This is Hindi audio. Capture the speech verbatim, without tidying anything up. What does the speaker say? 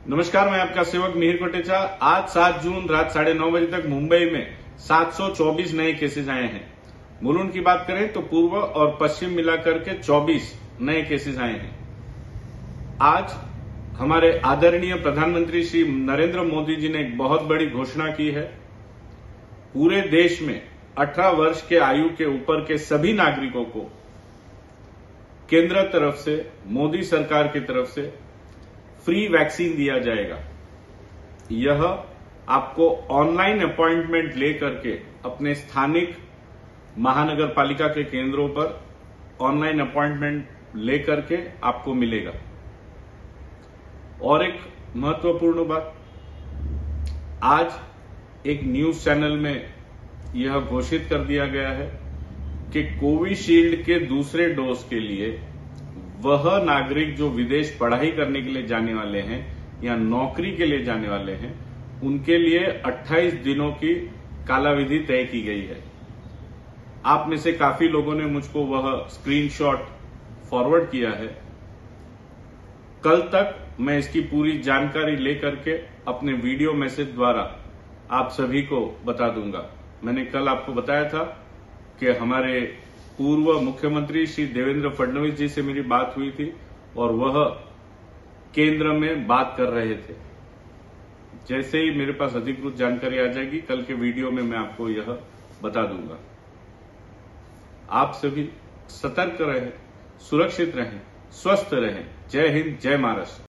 नमस्कार, मैं आपका सेवक मिहिर कोटेचा। आज सात जून रात साढ़े नौ बजे तक मुंबई में सात सौ चौबीस नए केसेस आए हैं। मुलुंड की बात करें तो पूर्व और पश्चिम मिलाकर के चौबीस नए केसेस आए हैं। आज हमारे आदरणीय प्रधानमंत्री श्री नरेंद्र मोदी जी ने एक बहुत बड़ी घोषणा की है। पूरे देश में अठारह वर्ष के आयु के ऊपर के सभी नागरिकों को केंद्र तरफ से, मोदी सरकार की तरफ से फ्री वैक्सीन दिया जाएगा। यह आपको ऑनलाइन अपॉइंटमेंट लेकर के अपने स्थानिक महानगर पालिका के केंद्रों पर ऑनलाइन अपॉइंटमेंट लेकर के आपको मिलेगा। और एक महत्वपूर्ण बात, आज एक न्यूज चैनल में यह घोषित कर दिया गया है कि कोविशील्ड के दूसरे डोज के लिए वह नागरिक जो विदेश पढ़ाई करने के लिए जाने वाले हैं या नौकरी के लिए जाने वाले हैं, उनके लिए अट्ठाईस दिनों की कालावधि तय की गई है। आप में से काफी लोगों ने मुझको वह स्क्रीनशॉट फॉरवर्ड किया है। कल तक मैं इसकी पूरी जानकारी लेकर के अपने वीडियो मैसेज द्वारा आप सभी को बता दूंगा। मैंने कल आपको बताया था कि हमारे पूर्व मुख्यमंत्री श्री देवेंद्र फडणवीस जी से मेरी बात हुई थी और वह केंद्र में बात कर रहे थे। जैसे ही मेरे पास अधिकृत जानकारी आ जाएगी, कल के वीडियो में मैं आपको यह बता दूंगा। आप सभी सतर्क रहें, सुरक्षित रहें, स्वस्थ रहें। जय हिंद, जय महाराष्ट्र।